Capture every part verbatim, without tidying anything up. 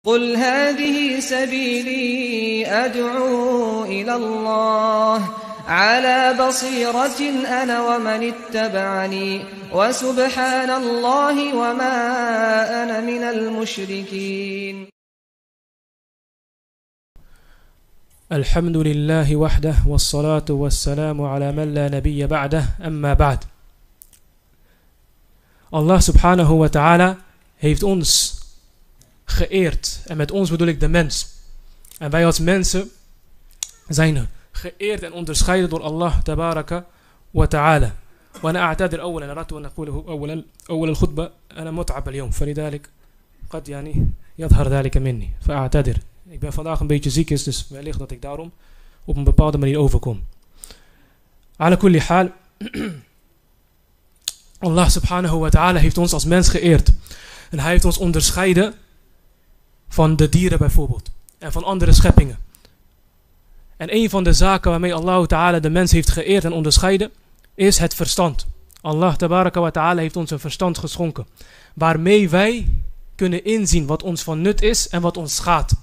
قل هذه سبيلي أدعو إلى الله على بصيرة أنا ومن اتبعني وسبحان الله وما أنا من المشركين. الحمد لله وحده والصلاة والسلام على من لا نبي بعده أما بعد. Allah subhanahu wa ta'ala heeft ons geëerd. En met ons bedoel ik de mens. En wij als mensen zijn geëerd en onderscheiden door Allah tabaraka wa ta'ala. وأنا أعتذر أولا أردت أن أقوله أولا أول الخطبة أنا متعب اليوم فلذلك قد يعني يظهر ذلك مني فأعتذر. Ik ben vandaag een beetje ziek is, dus wellicht dat ik daarom op een bepaalde manier overkom. على كل حال Allah subhanahu wa ta'ala heeft ons als mens geëerd. En hij heeft ons onderscheiden van de dieren bijvoorbeeld. En van andere scheppingen. En een van de zaken waarmee Allah ta'ala de mens heeft geëerd en onderscheiden is het verstand. Allah tabaraka wa ta'ala heeft ons een verstand geschonken. Waarmee wij kunnen inzien wat ons van nut is en wat ons schaadt.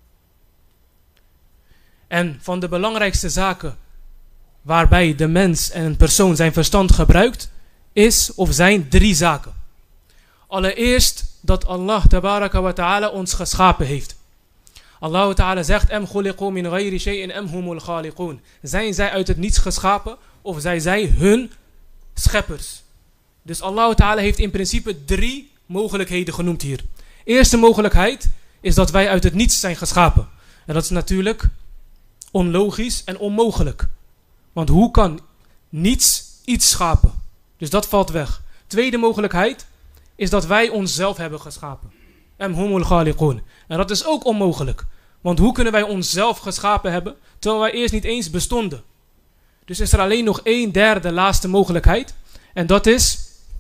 En van de belangrijkste zaken waarbij de mens en een persoon zijn verstand gebruikt is of zijn drie zaken. Allereerst dat Allah tabaraka wa ta'ala ons geschapen heeft. Allah ta'ala zegt Am khuliqu min ghayri shay'in am humul khaliqun. Zijn zij uit het niets geschapen of zijn zij hun scheppers? Dus Allah ta'ala heeft in principe drie mogelijkheden genoemd hier. Eerste mogelijkheid is dat wij uit het niets zijn geschapen. En dat is natuurlijk onlogisch en onmogelijk. Want hoe kan niets iets schapen? Dus dat valt weg. Tweede mogelijkheid is dat wij onszelf hebben geschapen. Am humul khaliqun. En dat is ook onmogelijk. Want hoe kunnen wij onszelf geschapen hebben terwijl wij eerst niet eens bestonden? Dus is er alleen nog één derde laatste mogelijkheid. En dat is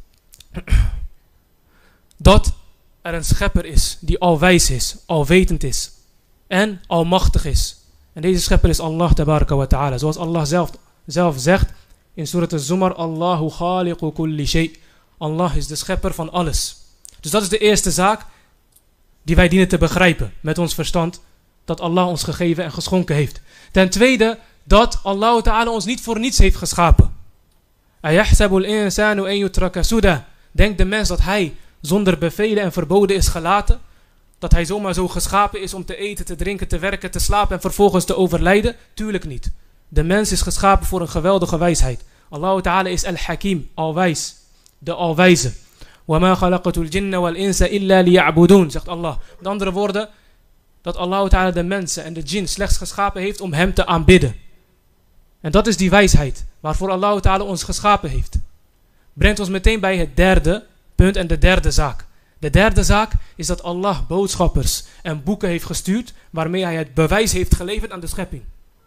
dat er een schepper is die alwijs is, alwetend is en almachtig is. En deze schepper is Allah tabaraka wa ta'ala. Zoals Allah zelf, zelf zegt in Surat Az-Zumar, Allahu khaliqu kulli shay. Allah is de schepper van alles. Dus dat is de eerste zaak die wij dienen te begrijpen met ons verstand. Dat Allah ons gegeven en geschonken heeft. Ten tweede dat Allah ta'ala ons niet voor niets heeft geschapen. Ayahsabul insanu an yutraka suda. Denkt de mens dat hij zonder bevelen en verboden is gelaten? Dat hij zomaar zo geschapen is om te eten, te drinken, te werken, te slapen en vervolgens te overlijden? Tuurlijk niet. De mens is geschapen voor een geweldige wijsheid. Allah ta'ala is al-Hakim, alwijs. De alwijze. وَمَا خَلَقَتُ الْجِنَّ وَالْإِنسَ إِلَّا لِيَعْبُدُونَ. Zegt Allah. Met andere woorden, dat Allah ta'ala de mensen en de djinn slechts geschapen heeft om hem te aanbidden. En dat is die wijsheid waarvoor Allah ta'ala ons geschapen heeft. Brengt ons meteen bij het derde punt en de derde zaak. De derde zaak is dat Allah boodschappers en boeken heeft gestuurd waarmee hij het bewijs heeft geleverd aan de schepping.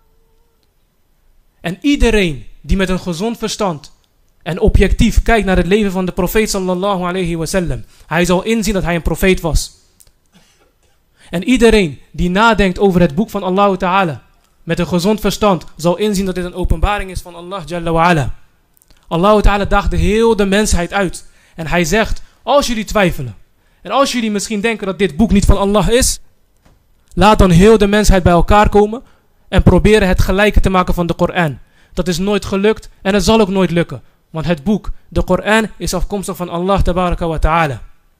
En iedereen die met een gezond verstand en objectief kijkt naar het leven van de profeet sallallahu alayhi wa sallam, hij zal inzien dat hij een profeet was. En iedereen die nadenkt over het boek van Allah ta'ala met een gezond verstand zal inzien dat dit een openbaring is van Allah jalla wa ala. Allah ta'ala daagde heel de mensheid uit. En hij zegt, als jullie twijfelen en als jullie misschien denken dat dit boek niet van Allah is, laat dan heel de mensheid bij elkaar komen en proberen het gelijke te maken van de Koran. Dat is nooit gelukt en het zal ook nooit lukken. Want het boek, de Koran, is afkomstig van Allah tabaraka wa ta'ala.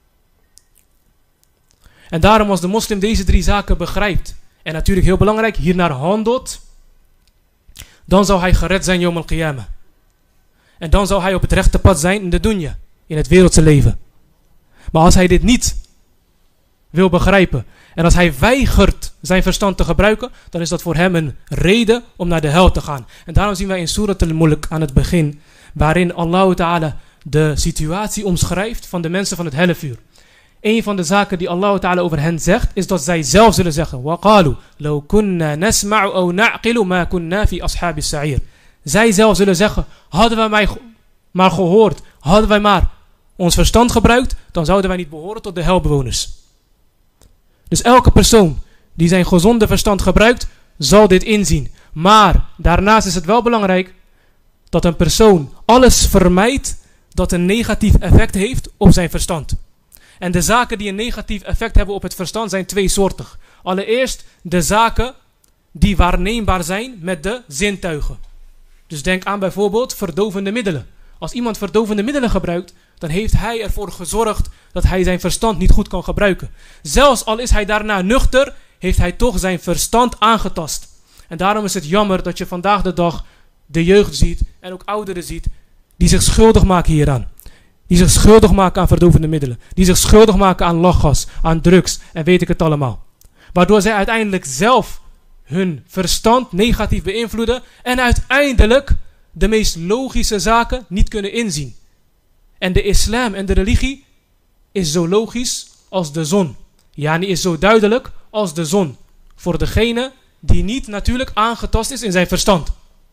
En daarom als de moslim deze drie zaken begrijpt, en natuurlijk heel belangrijk, hiernaar handelt, dan zal hij gered zijn yawm al-qiyamah. En dan zal hij op het rechte pad zijn in de dunya, in het wereldse leven. Maar als hij dit niet wil begrijpen, en als hij weigert zijn verstand te gebruiken, dan is dat voor hem een reden om naar de hel te gaan. En daarom zien wij in Surat al-Mulk aan het begin, waarin Allah ta'ala de situatie omschrijft van de mensen van het hellevuur. Een van de zaken die Allah ta'ala over hen zegt, is dat zij zelf zullen zeggen, وَقَالُوا لَوْ كُنَّا نَسْمَعُ أَوْ نَعْقِلُ مَا كُنَّا فِي أَصْحَابِ السَّعِيرِ. Zij zelf zullen zeggen, hadden wij mij maar gehoord, hadden wij maar ons verstand gebruikt, dan zouden wij niet behoren tot de helbewoners. Dus elke persoon die zijn gezonde verstand gebruikt, zal dit inzien. Maar daarnaast is het wel belangrijk dat een persoon alles vermijdt dat een negatief effect heeft op zijn verstand. En de zaken die een negatief effect hebben op het verstand zijn tweesoortig. Allereerst de zaken die waarneembaar zijn met de zintuigen. Dus denk aan bijvoorbeeld verdovende middelen. Als iemand verdovende middelen gebruikt, dan heeft hij ervoor gezorgd dat hij zijn verstand niet goed kan gebruiken. Zelfs al is hij daarna nuchter, heeft hij toch zijn verstand aangetast. En daarom is het jammer dat je vandaag de dag de jeugd ziet en ook ouderen ziet die zich schuldig maken hieraan. Die zich schuldig maken aan verdovende middelen. Die zich schuldig maken aan lachgas, aan drugs en weet ik het allemaal. Waardoor zij uiteindelijk zelf hun verstand negatief beïnvloeden en uiteindelijk de meest logische zaken niet kunnen inzien. En de islam en de religie is zo logisch als de zon. Yani is zo duidelijk als de zon. Voor degene die niet natuurlijk aangetast is in zijn verstand.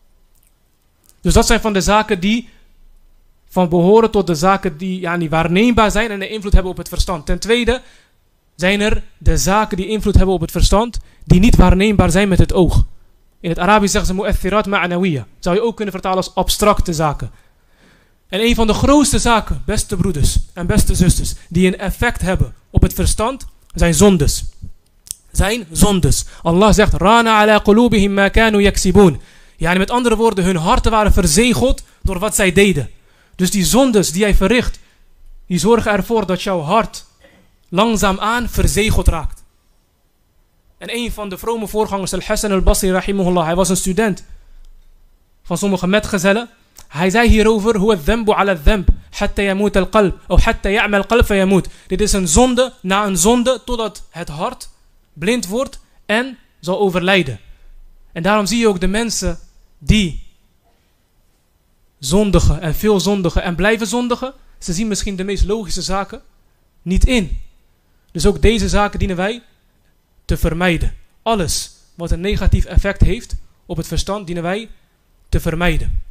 Dus dat zijn van de zaken die van behoren tot de zaken die yani, waarneembaar zijn en een invloed hebben op het verstand. Ten tweede zijn er de zaken die invloed hebben op het verstand die niet waarneembaar zijn met het oog. In het Arabisch zeggen ze mu'athirat ma'nawiyya. Zou je ook kunnen vertalen als abstracte zaken. En een van de grootste zaken, beste broeders en beste zusters, die een effect hebben op het verstand, zijn zondes. Zijn zondes. Allah zegt, Rana ala qulubihim ma kanu yaksibun. Ja, met andere woorden, hun harten waren verzegeld door wat zij deden. Dus die zondes die jij verricht, die zorgen ervoor dat jouw hart langzaamaan verzegeld raakt. En een van de vrome voorgangers, Al-Hassan al-Basri rahimahullah, hij was een student van sommige metgezellen. Hij zei hierover, huwa dhanbu ala dhanb, hatta yamut al-qalb, of hatta ya'mal al-qalb fa yamut. Dit is een zonde na een zonde, totdat het hart blind wordt en zal overlijden. En daarom zie je ook de mensen die zondigen en veel zondigen en blijven zondigen. Ze zien misschien de meest logische zaken niet in. Dus ook deze zaken dienen wij te vermijden. Alles wat een negatief effect heeft op het verstand dienen wij te vermijden.